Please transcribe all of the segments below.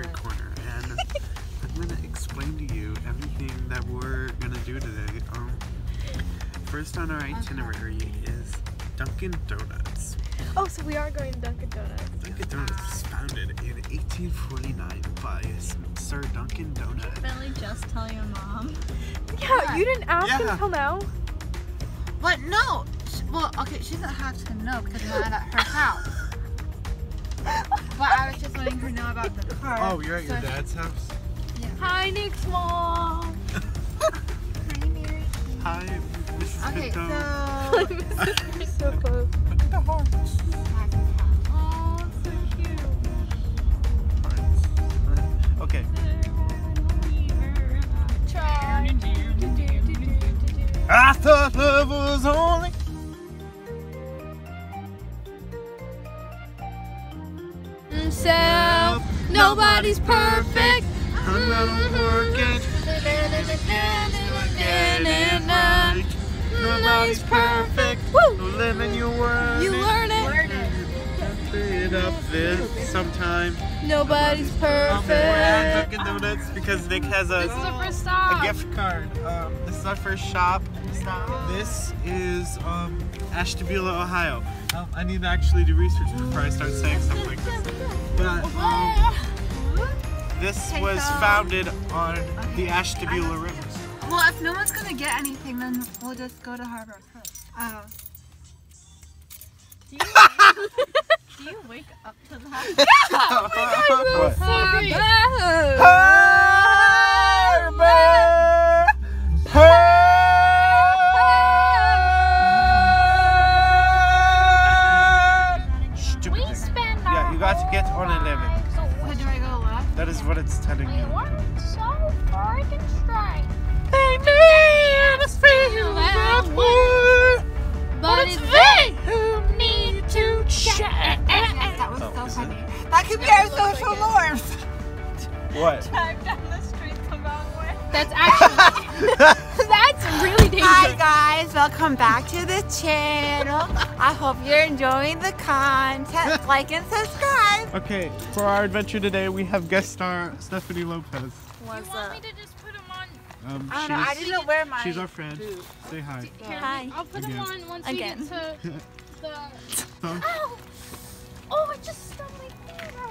secret corner, and I'm gonna explain to you everything that we're gonna do today. First on our itinerary is Dunkin' Donuts. Oh, so we are going to Dunkin' Donuts. Dunkin' Donuts was founded in 1849 by Sir Dunkin' Donut. Really, just tell your mom. Yeah, you didn't ask until now. But no. Well, okay, she doesn't have to know because we're at her house. But I was just letting her know about the car. Oh, you're at your dad's house? Yeah. Hi, Nick's mom. Hi, Mary. Hi, Mrs. Okay, Pinto. So close. Look at the hearts. Oh, it's so cute. Hearts. Okay. I thought love was only. Self, nobody's perfect. I'm gonna work it again and night. Nobody's perfect. Woo! No lemon, you learn You it. learn it. It up this sometime. Nobody's We're at perfect. Dunkin' Donuts because Nick has This is a the first stop. gift card. This is our first shop. This is Ashtabula, Ohio. I need to actually do research before I start saying something like this. But this was founded on the Ashtabula River. Well, if no one's gonna get anything, then we'll just go to Harbor Coast. Oh. Do you wake up to that? What? Stupid thing. Yeah, you got to get on 11. So do I go left? That is what it's telling you. So freaking straight. They made us feel that way, But it's they who need to change. Yes, that was so funny. That could be our social norms. What? Drive down the street the wrong way. That's actually that's really dangerous. Hi guys, welcome back to the channel. I hope you're enjoying the content. Like and subscribe. Okay, for our adventure today, we have guest star Stephanie Lopez. What's You want me to just put them on? I don't know. I didn't wear my. She's our friend. Say hi. Here, Hi. I'll put them Again. on once Again. we get to the. Huh? Ow! Oh, I just stubbed my finger.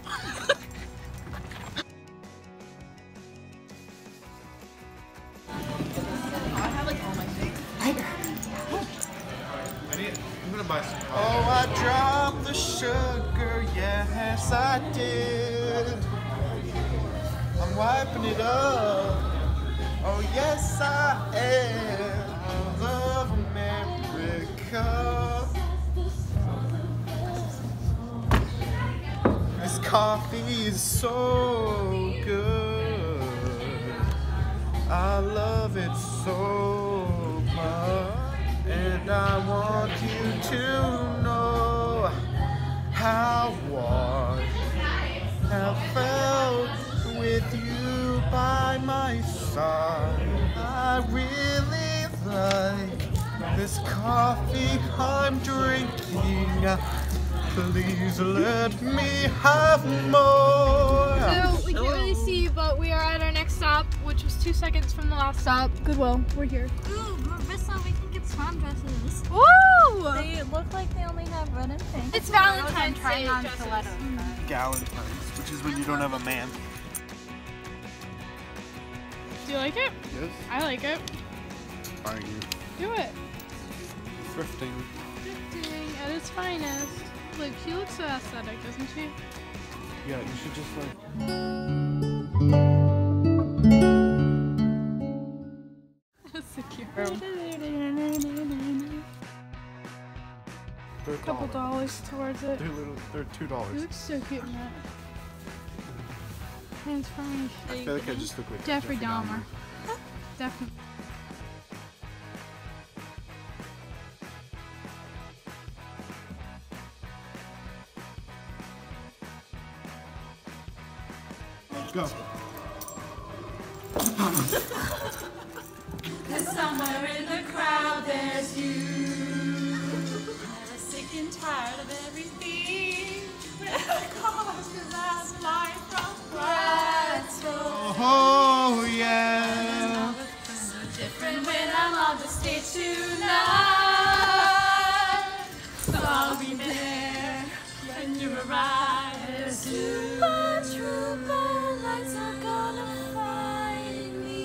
I'm gonna buy some. Oh, I dropped the sugar, yes I did. I'm wiping it up. Oh yes I am. I love America. This coffee is so good. I love it so much. And I want you to know how I have felt with you by my side. I really like this coffee I'm drinking. Please let me have more. So we can't really see, but we are at our next stop, which was 2 seconds from the last stop. Goodwill. We're here. Ooh, Marissa, we can get prom dresses. Woo! They look like they only have red and pink. It's Valentine's Day trying on dresses. stilettos. Galentine's, which is when you don't have a man. Do you like it? Yes. I like it. Are you Do it. thrifting? Drifting at its finest. Look, she looks so aesthetic, doesn't she? Yeah, you should just like. That's so cute. They're A couple dollars towards it. They're You $2. look so cute in that. Transformation. I feel like I just look like Jeffrey Dahmer. Definitely. Go. Cause somewhere in the crowd there's you. And I'm sick and tired of everything. Cause that's life from to stay tonight. So I'll be there when you arrive. There's super trooper lights are gonna find me.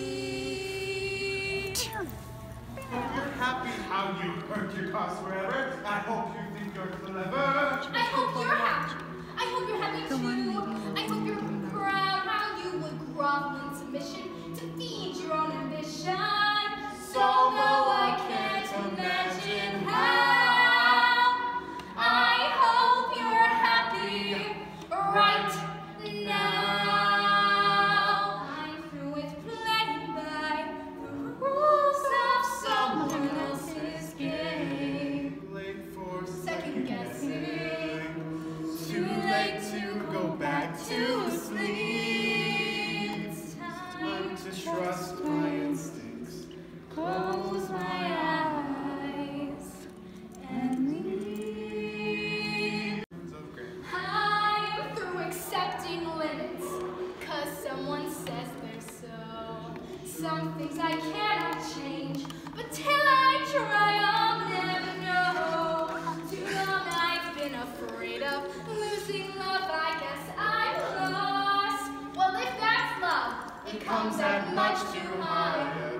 We're happy how you earned your cost forever. I hope you think you're clever. I hope you're happy. I hope you're happy too. I hope you're proud how you would grovel in submission to feed your own ambition. So though I can't imagine how, I hope you're happy right now. I'm through with playing by the rules of someone else's game. Late for Second guessing. Too late to go back to sleep. It's Time to trust my instincts. close my eyes and leave. I'm through accepting limits, 'cause someone says they're so. Some things I cannot change, but till I try, I'll never know. Too long I've been afraid of losing love, I guess I'm lost. Well, if that's love, it comes at much too high a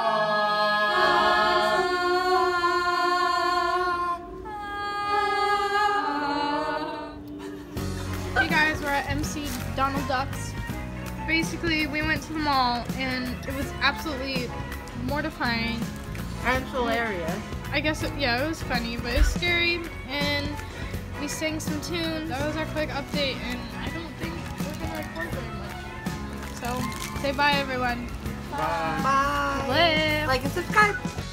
cost. Hey guys, we're at MC Donald Duck's. Basically, we went to the mall and it was absolutely mortifying. And hilarious. I guess, yeah, it was funny, but it's scary, and we sang some tunes. That was our quick update, and I don't think we're gonna record very much. So, say bye, everyone. Bye. Bye. Live. Like and subscribe.